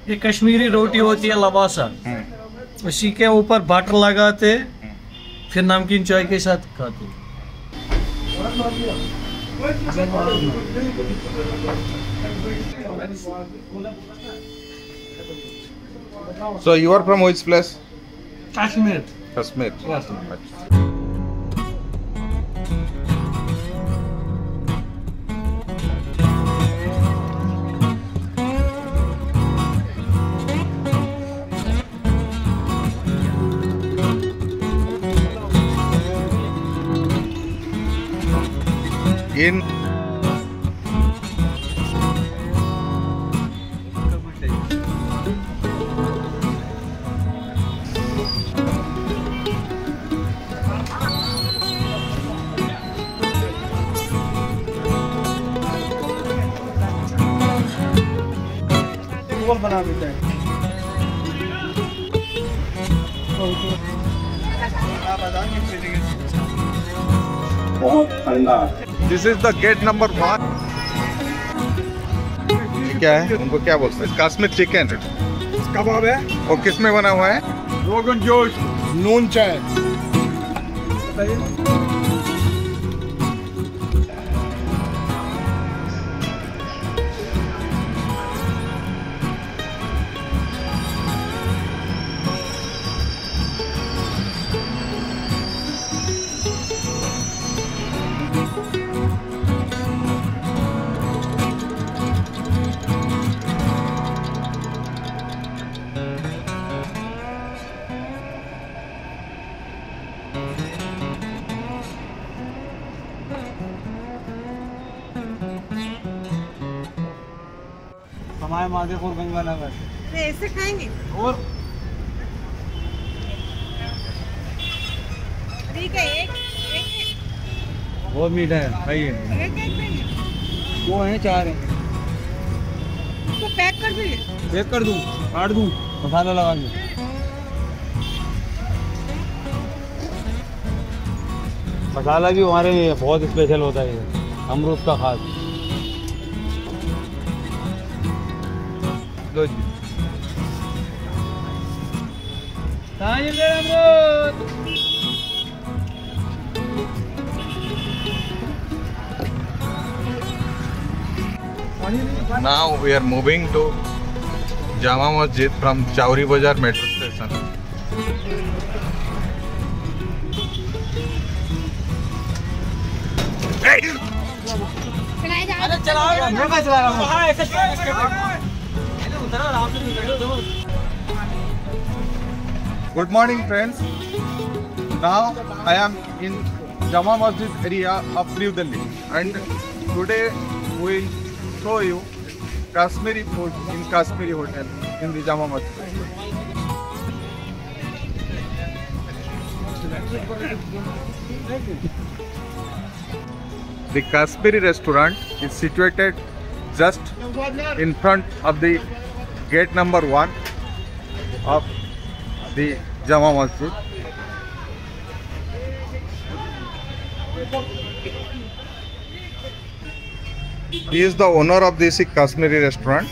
ये कश्मीरी रोटी होती है लवासा, उसी के ऊपर बटर लगाते, फिर नमकीन चाय के साथ खाते। So you are from which place? Kashmir. Kashmir. Yes. In बना देते हैं। This is the gate number 1. क्या है? उनको क्या बोलते हैं? कश्मीर चिकन कबाब है। और किस में बना हुआ है? रोगन जोश, नून चाय। हमारे माधेपुर गंगानगर ऐसे खाएंगे और ठीक है। एक बहुत मीठा है, खाइए। देंगे। वो हैं 4 हैं। तो पैक कर दीजिए। पैक कर दूं, काट दूं, मसाला लगा दूं। मसाला भी हमारे बहुत स्पेशल होता है, अमरूद का खास। लो जी। Now we are moving to Jama Masjid from Chowri Bazar metro station. Good morning, friends. Now I am in Jama Masjid area of New Delhi, and today we will show you Kashmiri food in Kashmiri hotel in the Jama Masjid. The Kashmiri restaurant is situated just in front of the gate number 1 of the Jama Masjid. He is the owner of this Kashmiri restaurant.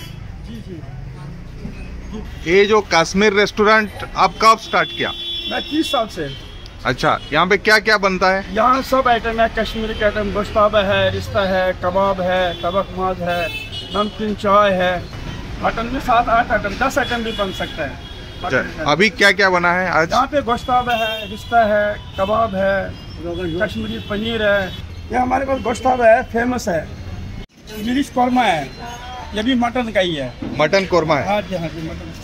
ये जो Kashmir restaurant आप कब start किया? मैं 30 साल से। अच्छा, यहाँ पे क्या क्या बनता है? यहाँ सब आइटम है, कश्मीरी के आइटम, गोश्ताबा है, रिश्ता है, कबाब है, तबक माज है, नमकीन चाय है। मटन में 7-8 आइटम, 10 आइटम भी बन सकता है। अभी क्या क्या बना है आज? यहाँ पे गोश्ताबा है, रिश्ता है, कबाब है, कश्मीरी पनीर है। ये हमारे पास गोश्ताबा है, फेमस है। मिर्च कौरमा है, ये भी मटन का ही है। मटन कौरमा है? हाँ जी, हाँ जी, मटन।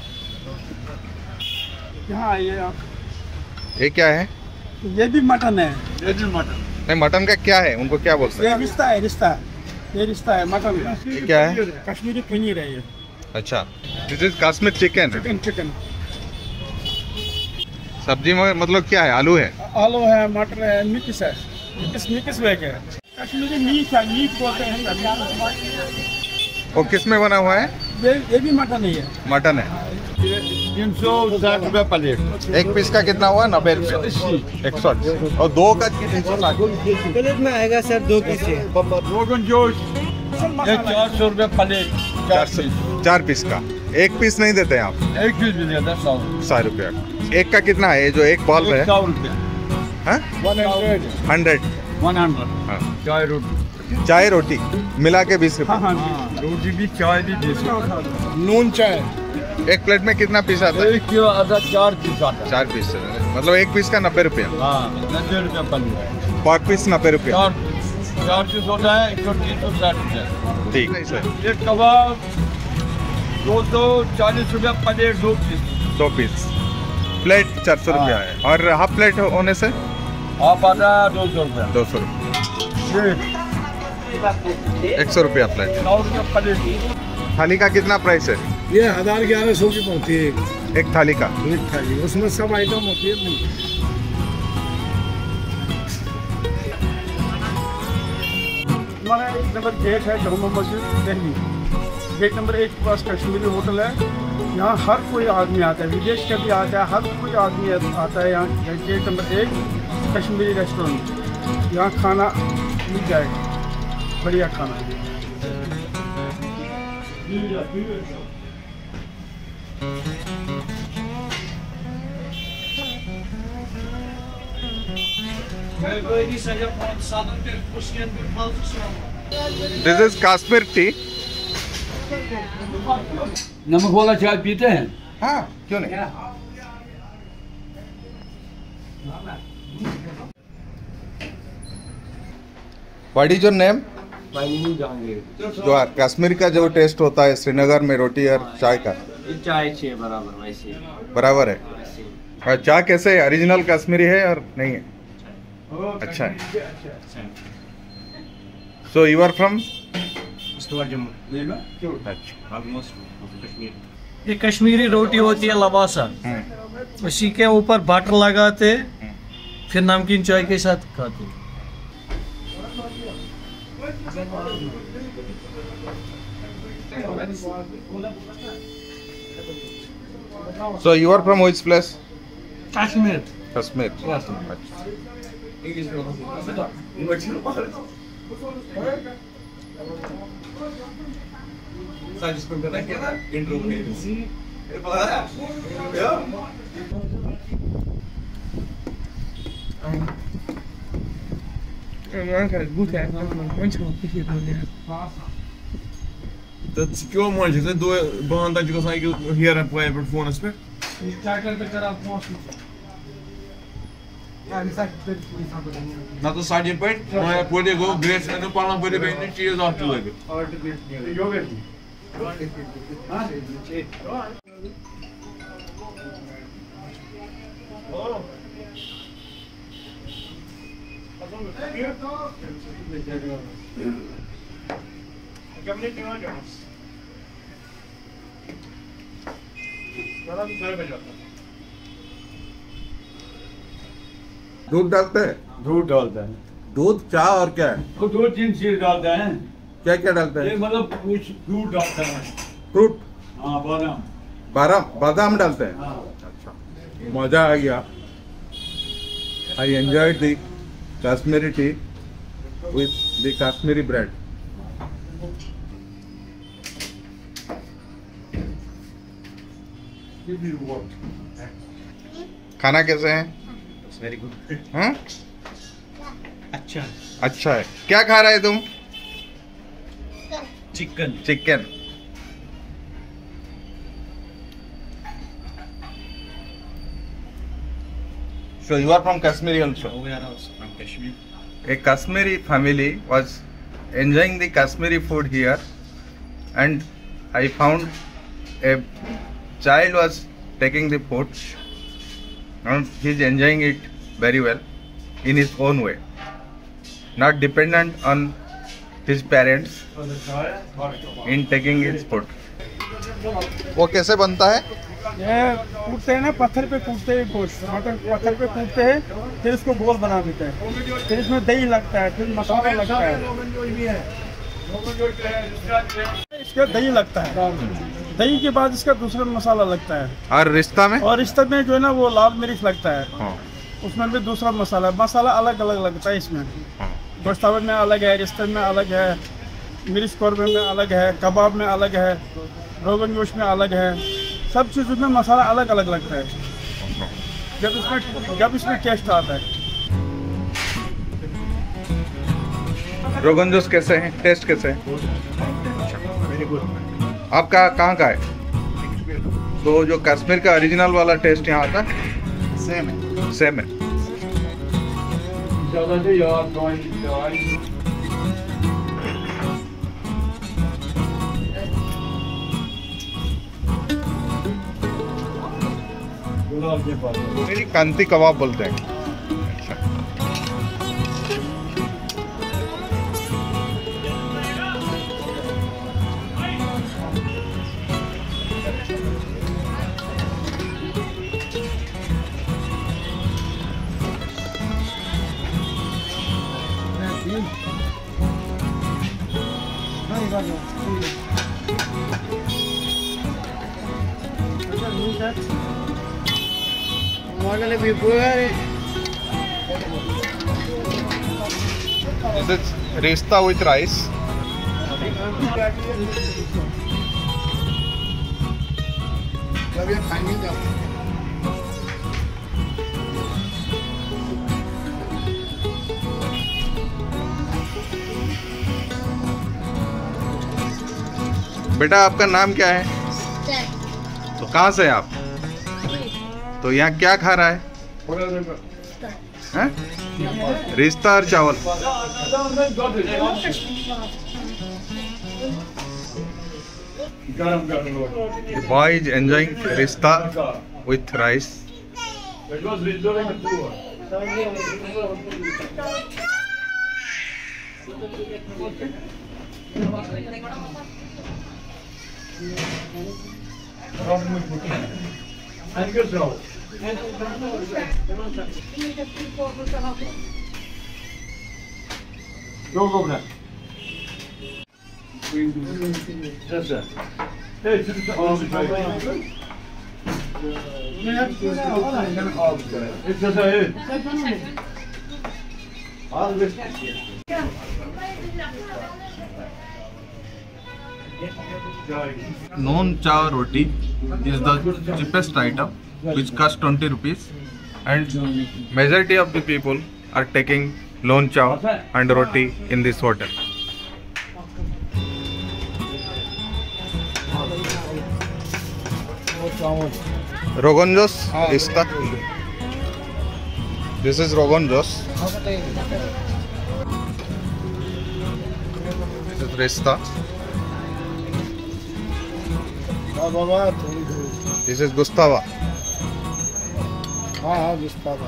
यहाँ आइए आप। ये क्या है? ये भी मटन है। ये भी मटन। नहीं, मटन का क्या है? उनको क्या बोलते हैं? ये रिश्ता है, रिश्ता। ये रिश्ता है मटन का। ये क्या है? कश्मीरी पनीर है ये। अच्छा, this is Kashmir chicken. Chicken. सब्जी में मतलब क्या है? आलू है, आलू है, मटर है, मिक्स है, मिक्स वेज है। कश्मीरी मीट है, मीट बोलते हैं। वो किस में बना हुआ है? ये भी मटन ही है। मटन है। 360 रुपये प्लेट। एक पीस का कितना हुआ? 90 रुपये। 180। और 2 का 360 प्लेट में आएगा सर, 2 पीस। रोगन जोश 400 रुपये प्लेट। 4 पीस का एक पीस नहीं देते हैं आप? एक पीस भी देता है 100 100 रुपया। एक का कितना है ये जो एक बॉल है? 100 रुपया। हाँ? 100। 100 हाँ। चाय रोटी। चाय रोटी मिला के 20 रुपये। हाँ रोटी भी चाय भी 20 नून चाय। एक प्लेट में कितना पीस आता है? 1 किलो आधा 4 पीस आता है। 4 पीस मतलब एक पीस का 90 रुपया। हाँ 90 रुपया पनीर। पर पीस 90 रुपया। 4 पीस होता है 160 रुपया। ठीक है सर। एक कबाब 240 रुपया प्लेट 2 पीस। 2 पीस प्लेट 400 रुपया है और हाफ प्लेट होने से आप आता है 200 रुपया। 200 रुपया। 100 रुपया प्लेट। 100 रुपया प्लेट। थाली का कितना प्राइस है? ये 1100 की पड़ती है एक थाली का। एक थाली, उसमें सब आइटम होती है। हमारा एक नंबर गेट है जामा मस्जिद दिल्ली। गेट नंबर 1 के पास कश्मीरी होटल है। यहाँ हर कोई आदमी आता है, विदेश का भी आता है, हर कोई आदमी आता है यहाँ। Gate number 1 Kashmiri restaurant. यहाँ खाना मिल जाएगा, बढ़िया खाना। This is Kashmir tea. नमक वाला चाय पीते हैं? हाँ क्यों नहीं। What is your name? जो कश्मीर का जो टेस्ट होता है श्रीनगर में रोटी और चाय का, चाय छे बराबर वैसे बराबर है। और चाय कैसे है? ओरिजिनल कश्मीरी है और नहीं है? अच्छा है। So you are from? ये कश्मीरी रोटी होती है लवासा, उसी के ऊपर बटर लगाते फिर नमकीन चाय के साथ खाते। So you are from which place? Kashmir. Kashmir. Dat is pure manche, dat doe baan dat je kan zeggen hier en play per phone aspect. Na to sadje pet, maar pode go grace en palan pode be in cheese after like. दूध डालते हैं? दूध डालता है, दूध, चाय और क्या है? तो 2-3 चीज डालता है। क्या क्या डालते ये हैं? मतलब कुछ दूध डालता है। फ्रूट, हाँ बादाम। बादाम डालते हैं। हाँ। अच्छा, मजा आ गया। I enjoyed the Kashmiri tea with the Kashmiri bread. खाना कैसे है? Very good. हाँ? अच्छा है। क्या खा रहे तुम? Chicken. Chicken. So you are from Kashmir also? We are also from Kashmir. A Kashmiri family was enjoying the Kashmiri food here, and I found a child was taking the food and he's enjoying it very well in his own way, not dependent on his parents in taking his food. वो कैसे बनता है? ये कूटते हैं ना, पत्थर पे कूटते हैं गोश्त, मटन पत्थर पे कूटते हैं, फिर इसको गोल बना देते हैं, फिर इसमें दही लगता है, फिर मसाला लगता है, इसका दही लगता है, दही के बाद इसका दूसरा मसाला लगता है, और रिश्ता में? और रिश्ते में जो है ना वो लाल मिर्च लगता है, हाँ। उसमें भी दूसरा मसाला अलग अलग लगता है इसमें। हाँ। गोश्तावत में अलग है, रिश्ते में अलग है, मिर्च कौरमे में अलग है, कबाब में अलग है, रोगन जोश में अलग है, सब चीज़ों में मसाला अलग अलग लगता है जब इसमें टेस्ट आता है। रोगन जोश कैसे है, टेस्ट कैसे है? आपका कहाँ का है? तो जो कश्मीर का ओरिजिनल वाला टेस्ट यहाँ आता है सेम है। सेम है। मेरी कांती कबाब बोलते हैं। अच्छा। This is rista with rice. बेटा आपका नाम क्या है? तो कहाँ से हैं आप? तो यहाँ क्या खा रहा है? हैं? रिश्ता और चावल। The boy is enjoying rista with rice. Noon chaw roti is the cheapest item, which costs 20 rupees, and majority of the people are taking noon chaw and roti in this hotel. Rogan Josh is the. This is Rogan Josh. This is Rista. This is Gustava. हाँ Gustava.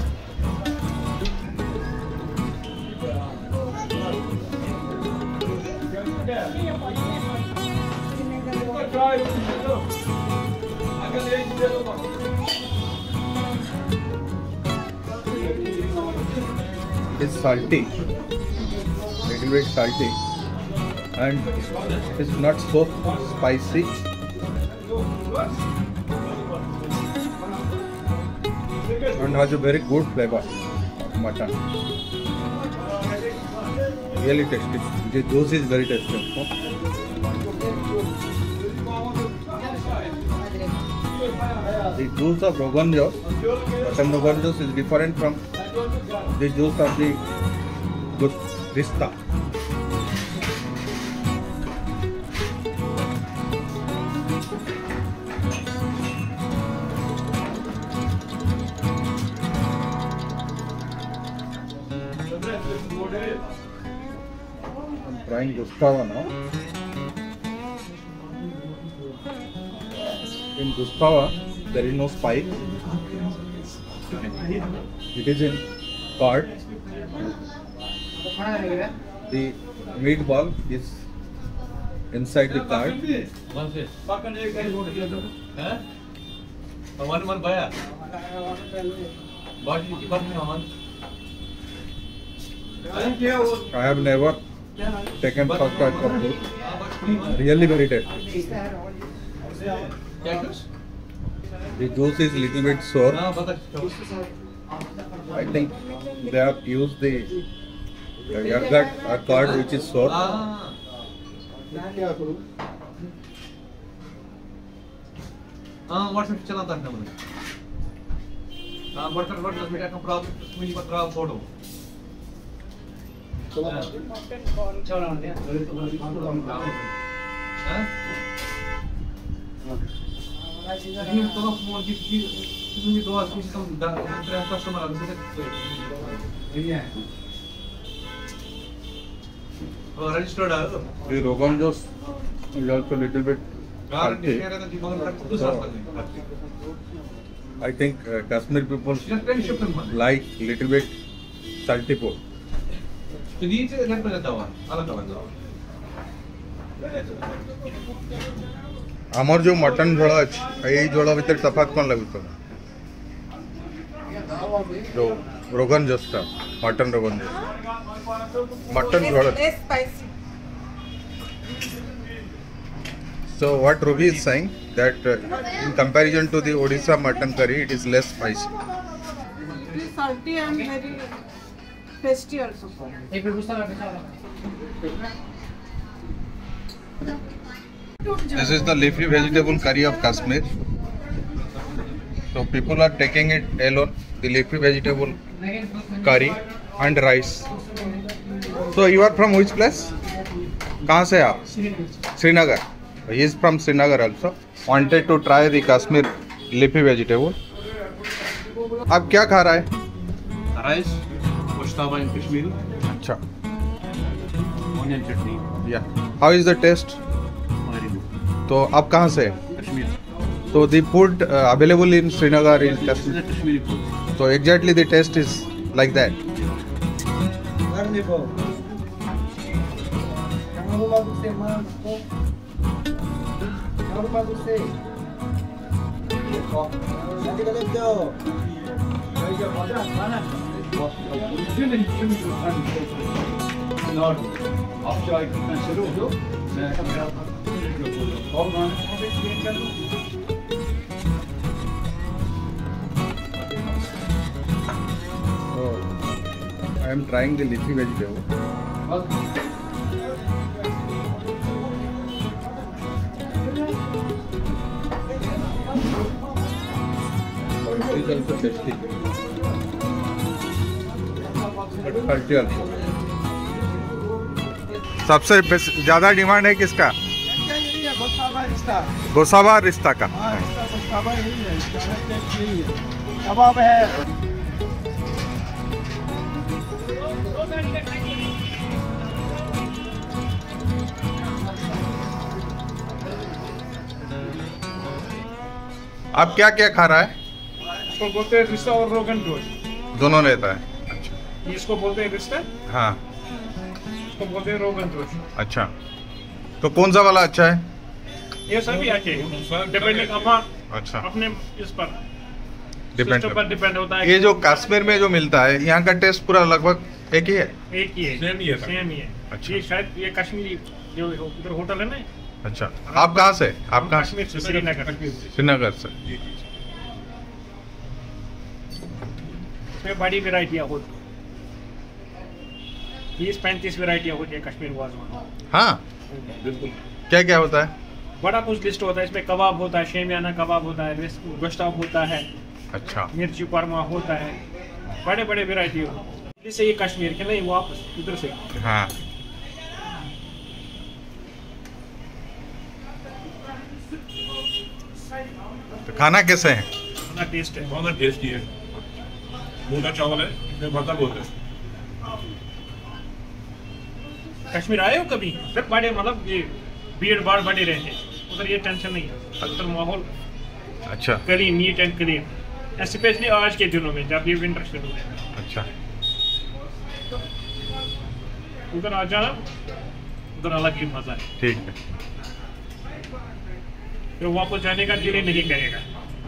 It's salty, little bit salty, and it's not so spicy. And has a very good flavor of mutton. Really tasty. The juice is very tasty. The juice of Rogan Josh, mutton Rogan Josh is different from the juice of the good Rista. I'm trying Gustava now. In Gustava, there is no spike. It is in card. The meatball is inside the card. I have never taken first type of food. Really very tasty. The juice is little bit sour. I think they have used the yogurt or curd which is sour. हाँ WhatsApp चला था number हाँ WhatsApp में क्या problem मुझे बता photo ये तो फोन की तुम्हें दो आज कुछ कम कस्टमर आ गए ये है registered The Rogan Josh is also a little bit salty. I think Kashmir people like little bit salty food. आमर जो मटन झोल अच्छे यही झोल भर तफात कौन लगुच जो रोगन जोश का मटन रोगन जोश मटन झोल Less spicy. So what Rogi is saying that in comparison to the Odisha mutton curry, it is less spicy. It is salty and very tasty also. This is the leafy vegetable curry of Kashmir. So people are taking it alone, the leafy vegetable curry and rice. So you are from which place? कहाँ से आप? Srinagar. He is from Srinagar also. Wanted to try the Kashmir leafy vegetable. आप क्या खा रहा है? Rice, Goshtaba in Kashmiri, अच्छा. onion chutney, Yeah. How is the taste? very good. तो आप कहाँ से? Kashmir. So the food available in Srinagar in This is Kashmir. a Kashmiri food. So exactly the taste is like that. So I am trying the leafy vegetable. It is also tasty. But salty also. सबसे ज्यादा demand है किसका? गोसावा रिश्ता का। कबाब है। आप क्या क्या खा रहा है? इसको बोलते हैं रिश्ता और रोगन जोश। दोनों लेता है। अच्छा। इसको बोलते हैं रिश्ता, हाँ। इसको बोलते हैं रोगन जोश। अच्छा। तो कौन सा वाला अच्छा है? ये सभी अच्छे हैं, डिपेंडिंग अच्छा। अपने इस पर डिपेंड सिस्टम पर डिपेंड होता है। ये जो कश्मीर में जो मिलता है यहाँ का टेस्ट पूरा लगभग एक ही है। एक ही है, सेम ही है। अच्छा। ये शायद ये कश्मीरी जो उधर होटल है ना। अच्छा। आप कहाँ से? आप कहाँ? कश्मीर से, श्रीनगर। श्रीनगर से। इसमें बड़ी वैरायटियाँ होती हैं, 20-35 वैरायटियाँ होती है कश्मीर वाजवान। हाँ, बिल्कुल। क्या क्या होता है? बड़ा कुछ लिस्ट होता है, इसमें कबाब होता है, शेमियाना कबाब होता है, गोश्ताब होता है, अच्छा। मिर्ची करमा होता है, बड़े बड़े वैरायटी होती है। जैसे ये कश्मीर के नहीं, वापस उधर से। हाँ। तो खाना कैसे है? खाना टेस्ट है, बहुत टेस्टी है। मोटा चावल है, इसमें भरता बहुत है। कश्मीर आए हो कभी? फिर बड़े मतलब ये भीड़ भाड़ बड़े रहते हैं उधर, ये टेंशन नहीं है। अक्सर माहौल अच्छा। Clean, neat and clean, specially आज के दिनों में जब ये विंटर शुरू है। अच्छा। उधर आ जाना, उधर अलग ही मजा है। ठीक है। तो वापस जाने का दिल ही नहीं करेगा।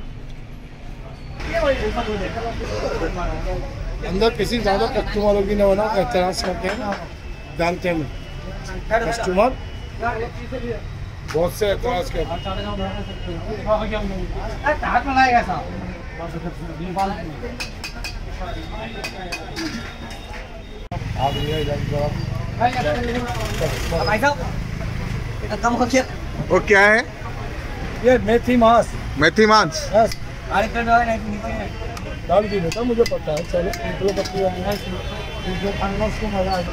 अंदर किसी ज्यादा कस्टमरों की न होना, एहतराज करते हैं, जानते हैं कस्टमर बहुत से एतराज करते वो क्या है? ये मेथी मांस। मेथी मांस। यस। डाल दी बेटा, मुझे पता है। चलो निकलो बच्ची जो खाना उसको मजा आ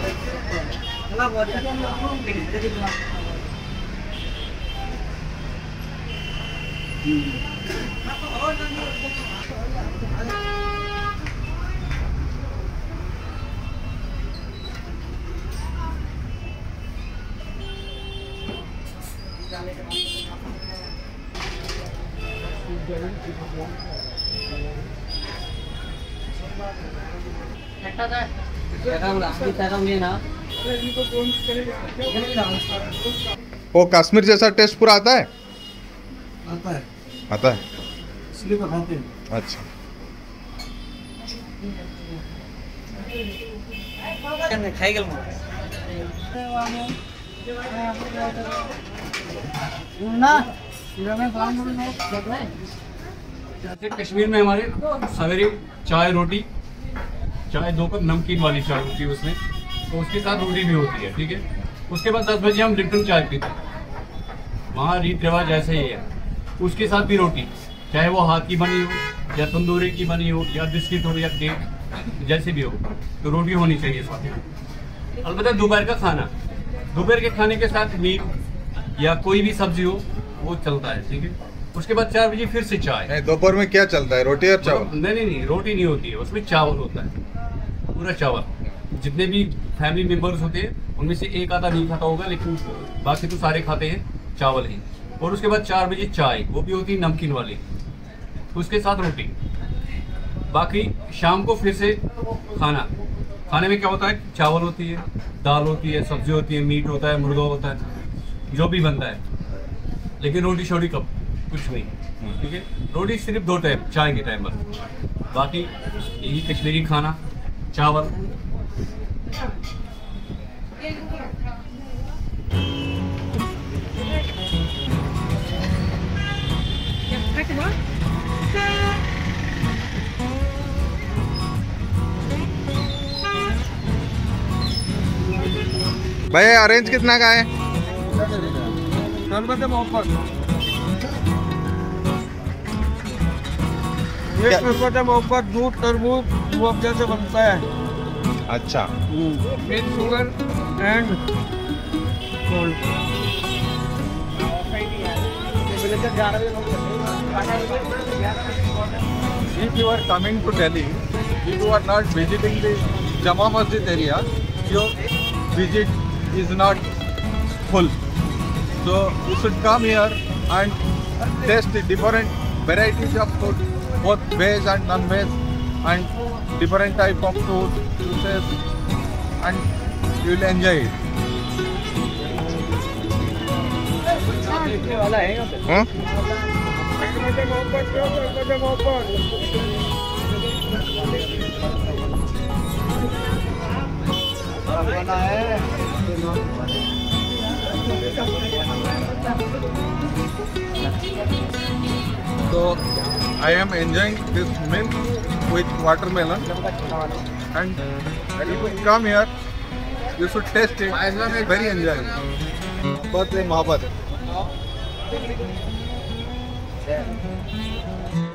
वो कश्मीर जैसा टेस्ट पूरा आता है? आता है, आता है। इसलिए तो खाते हैं। अच्छा। कश्मीर में हमारे सवेरे चाय रोटी, चाय 2 कप नमकीन वाली चाय होती है उसमें, तो उसके साथ रोटी भी होती है, ठीक है। उसके बाद 10 बजे हम लिप्टन चाय पीते हैं, वहाँ रीत रिवाज ऐसे ही है। उसके साथ भी रोटी, चाहे वो हाथ की बनी हो या तंदूरी की बनी हो या बिस्किट हो या केक, जैसे भी हो, तो रोटी होनी चाहिए साथ में। अलबत्ता दोपहर का खाना, दोपहर के खाने के साथ मीट या कोई भी सब्जी हो वो चलता है, ठीक है। उसके बाद 4 बजे फिर से चाय। दोपहर में क्या चलता है, रोटी और चावल? नहीं, रोटी नहीं होती है, उसमें चावल होता है, पूरा चावल। जितने भी फैमिली मेंबर्स होते हैं उनमें से एक आधा नहीं खाता होगा, लेकिन बाकी तो सारे खाते हैं चावल ही। और उसके बाद 4 बजे चाय, वो भी होती है नमकीन वाली, उसके साथ रोटी। बाकी शाम को फिर से खाना, खाने में क्या होता है, चावल होती है, दाल होती है, सब्जी होती है, मीट होता है, मुर्गा होता है, जो भी बनता है। लेकिन रोटी शोटी कब, कुछ नहीं, ठीक है। रोटी सिर्फ 2 टाइम, चाय के टाइम बस, बाकी यही कश्मीरी खाना, चावल। भाई ऑरेंज कितना का है? मोहब्बत दूध तरबूज वो जैसे बनता है। अच्छा। With sugar and gold. If you are coming to Delhi, if you are not visiting the Jama Masjid area, your visit is not full. So you should come here and taste the different varieties of food, both veg and non-veg, and different type of food, juices, and you will enjoy it. Huh? So I am enjoying this meal with watermelon, and if you come here, you should taste it. It's very enjoyable. Mohabbat.